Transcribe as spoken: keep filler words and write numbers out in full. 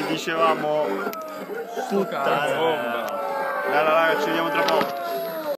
dicevamo puttana. Allora raga, ci vediamo tra poco.